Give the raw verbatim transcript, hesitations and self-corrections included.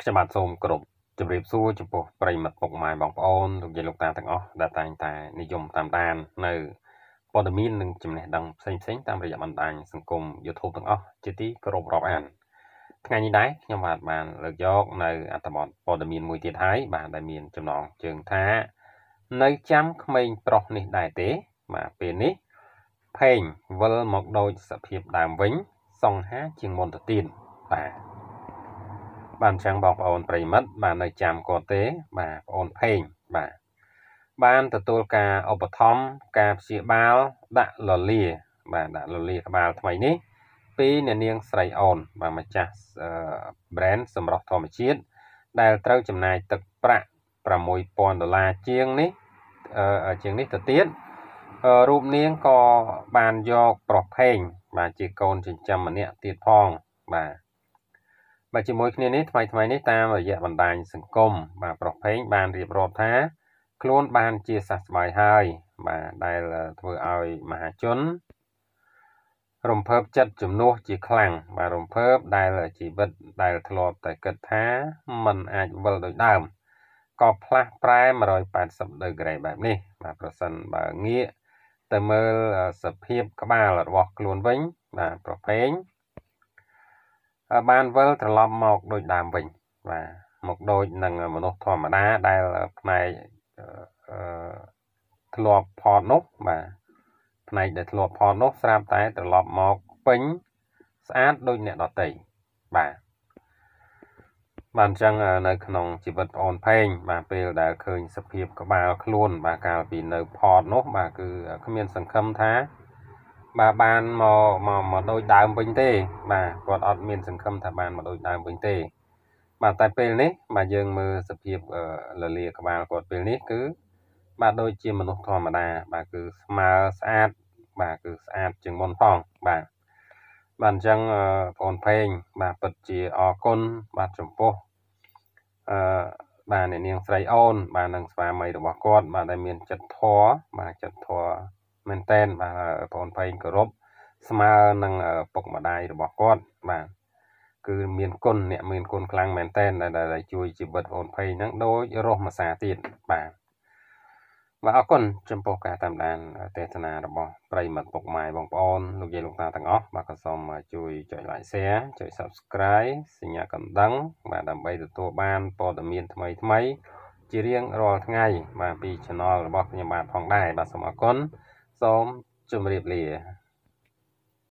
ខ្ញុំបាទសូមគោរពជម្រាបសួរចំពោះប្រិយមិត្តពុកម៉ែបងប្អូនលោកយាយលោកតាទាំងអស់ដែលតែងតែនិយមតាមដាននៅព័ត៌មាននិងចំណេះដឹងផ្សេងៗតាមរយៈបណ្ដាញសង្គម YouTube ទាំងអស់ជាទីគោរពរាប់អានថ្ងៃនេះដែរខ្ញុំបាទបានលើកយកនៅអត្ថបទព័ត៌មានមួយទៀតហើយបាទដែលមានចំណងជើងថានៅចាំក្មេងប្រុសនេះដែរទេបាទពេលនេះផេងវិលមកដូចសភាពដើមវិញសង្ហាជាងមុនទៅទៀតបាទបានចឹងបងប្អូនប្រិយមិត្តបាននៅចាំគាត់ទេបាទបងអូនផេងបាទបានទទួលការឧបត្ថម្ភការព្យាបាលដាក់លលាបាទដាក់លលាក្បាលថ្មីនេះពីអ្នកនាងស្រីអូនបាទម្ចាស់ brand សម្រស់ធម្មជាតិដែលត្រូវចំណាយទឹកប្រាក់ប្រាំមួយពាន់ដុល្លារជាងនេះអឺជាងនេះទៅទៀតរូបនាងក៏បានយកប្រុសផេងបាទជាកូនចិញ្ចឹមម្នាក់ទៀតផងបាទបាទជាមួយគ្នានេះថ្មីថ្មីនេះតាមរយៈបណ្ដាញសង្គមបាទប្រុសផេងបានរៀបរាប់ថាខ្លួនបានជាសះស្បើយហើយបាទដែលធ្វើឲ្យមហាជនរំភើបចិត្តជំនួសជាខ្លាំងបាទរំភើបដែលជីវិតដែលធ្លាប់តែគិតថាมันអាចវិលដូចដើមក៏ផ្លាស់ប្រែmột trăm tám mươiដឺក្រេបែបនេះបាទប្រសិនបើងាកទៅមើលសភាពក្បាលរបស់ខ្លួនវិញបាទប្រុសផេងបានវិលត្រឡប់មកដូចដើមវិញបាទមកដូចនឹងមនុស្សធម្មតាដែលផ្នែកអឺធ្លាប់ផតនោះបាទផ្នែកដែលធ្លាប់ផតនោះស្រាប់តែត្រឡប់មកពេញស្អាតដូចអ្នកដទៃបាទបានអញ្ចឹងនៅក្នុងជីវិតប្អូនផេងបាទពេលដែលឃើញសភាពក្បាលខ្លួនបាទកាលពីនៅផតនោះបាទគឺគ្មានសង្ឃឹមថាបាទបានមកមកមកដូចដើមវិញទេបាទគាត់អត់មានសង្ឃឹមថាបានមកដូចដើមវិញទេបាទតែពេលនេះបាទយើងមើលសភាពលលាក្បាលគាត់ពេលនេះគឺបាទដូចជាមនុស្សធម្មតាបាទគឺស្មើស្អាតបាទគឺស្អាតជាងមុនផងបាទបាទអញ្ចឹងបងប្អូនផេងបាទពិតជាអរគុណបាទចំពោះអឺបាទអ្នកនាងស្រីអូនបាទនិងស្វាមីរបស់គាត់បាទដែលមានចិត្តធម៌បាទចិត្តធម៌មែនតែនបាទបងប្អូនផេងគោរពស្មើនឹងពុកម្ដាយរបស់គាត់បាទគឺមានគុណអ្នកមានគុណខ្លាំងមែនតែនដែលជួយជីវិតបងប្អូនផេងហ្នឹងដូចរស់ម្សាទៀតបាទបាទអរគុណចំពោះការតាមដានទេសនារបស់ប្រិយមិត្តពុកម៉ែបងប្អូនលោកយាយលោកតាទាំងអស់បាទក៏សូមជួយចុច like share ចុច subscribe សញ្ញាកណ្ដឹងបាទដើម្បីទទួលបានព័ត៌មានថ្មីថ្មីជារៀងរាល់ថ្ងៃបាទពី channel របស់ខ្ញុំបាទផងដែរបាទសូមអរគុណសូមជម្រាបលា